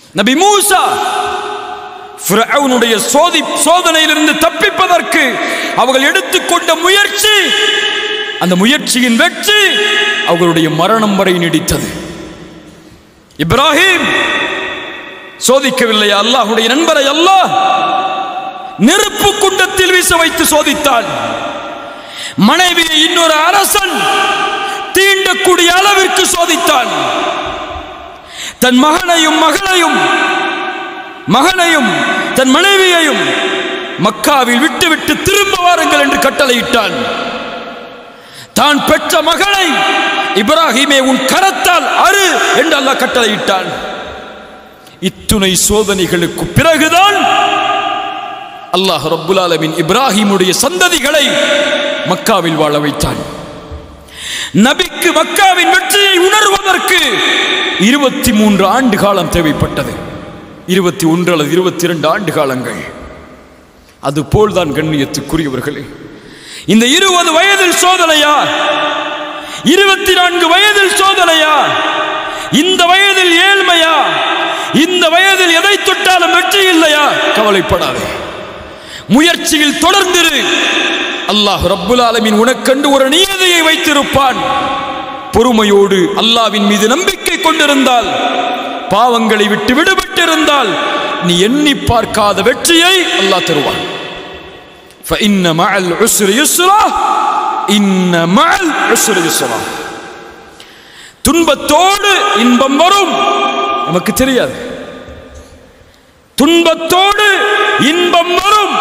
நபி மூசா ஃபிரௌனுடைய சோதனையிலிருந்து தப்பிப்பதற்கு அவர்கள் எடுத்துக்கொண்ட முயற்சி, அந்த முயற்சியின் வெற்றி அவர்களுடைய மரணம் வரை நீடித்தது. இப்ராஹிம் சோதிக்கவில்லையா அல்லாஹ்வுடைய நண்பரை? அல்லாஹ் நெருப்பு குண்டத்தில் வீச வைத்து சோதித்தான். மனைவியை இன்னொரு அரசன் தீண்டக்கூடிய அளவிற்கு சோதித்தான். தன் மகனையும் தன் மனைவியையும் மக்காவில் விட்டுவிட்டு திரும்ப வாருங்கள் என்று கட்டளையிட்டான். தான் பெற்ற மகளை இப்ராஹிமே உன் கரத்தால் அறு என்று அல்லாஹ் கட்டளையிட்டான். இத்துணை சோதனைகளுக்கு பிறகுதான் அல்லாஹ் ரப்புல் ஆலமீன் இப்ராஹிமுடைய சந்ததிகளை மக்காவில் வாழ வைத்தான். நபிக்கு மக்காவின் வெற்றியை உணர்வதற்கு 23 ஆண்டு காலம் தேவைப்பட்டது. 21 அல்லது 22 ஆண்டு காலங்கள். அதுபோல்தான் கண்ணியத்துக்குரியவர்களே, இந்த 20 வயதில் சோதனையா, 24 வயதில் சோதனையா, இந்த வயதில் ஏழ்மையா, இந்த வயதில் எதை தொட்டாலும் வெற்றி இல்லையா? கவலைப்படாதே, முயற்சியில் தொடர்ந்திரு. அல்லாஹ் ரப்புல் ஆலமீன் உனக்கென்று ஒரு நியதியை வைத்திருப்பான். பொறுமையோடு அல்லாஹ்வின் மீது நம்பிக்கை கொண்டிருந்தால், பாவங்களை விட்டு விடுபட்டிருந்தால், நீ எண்ணி பார்க்காத வெற்றியை அல்லாஹ் தருவான். فإن مع العسر يسرا إن مع العسر يسرا. துன்பத்தோடு இன்பம் வரும், நமக்கு தெரியாது. துன்பத்தோடு இன்பம் வரும்.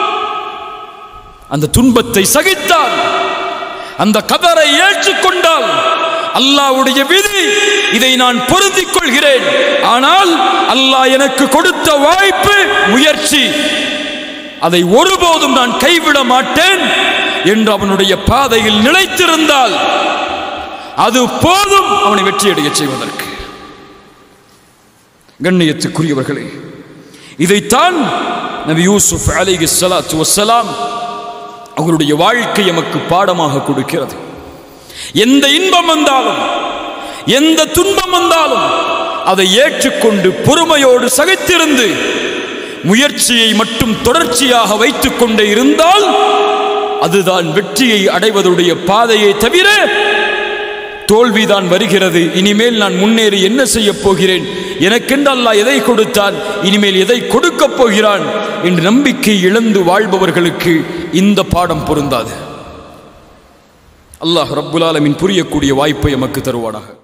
அந்த துன்பத்தை சகித்தால், அந்த கதரை ஏற்றுக்கொண்டால், அல்லாஹ்வுடைய விதி, இதை நான் பொருந்திக் கொள்கிறேன், ஆனால் அல்லாஹ் எனக்கு கொடுத்த வாய்ப்பு, முயற்சி, அதை ஒருபோதும் நான் கைவிட மாட்டேன் என்று அவனுடைய பாதையில் நிலைத்திருந்தால் அது போதும் அவனை வெற்றியடைய செய்வதற்கு. கண்ணியத்துக்குரியவர்களே, இதைத்தான் நபி யூசுப் அலைஹிஸ்ஸலாத்து வஸ்ஸலாம் அவருடைய வாழ்க்கை நமக்கு பாடமாக கொடுக்கிறது. எந்த இன்பம் வந்தாலும், எந்த துன்பம் வந்தாலும் அதை ஏற்றுக்கொண்டு பொறுமையோடு சகித்திருந்து முயற்சியை மட்டும் தொடர்ச்சியாக வைத்துக் கொண்டே இருந்தால் அதுதான் வெற்றியை அடைவதுடைய பாதையை தவிர தோல்விதான் வருகிறது. இனிமேல் நான் முன்னேறி என்ன செய்ய போகிறேன், எனக்கென்று அல்லாஹ் எதை கொடுத்தான், இனிமேல் எதை கொடுக்கப் போகிறான் என்று நம்பிக்கை இழந்து வாழ்பவர்களுக்கு இந்த பாடம் பொருந்தாது. அல்லாஹ் ரப்புல் ஆலமீன் புரியக்கூடிய வாய்ப்பை எமக்கு தருவானாக.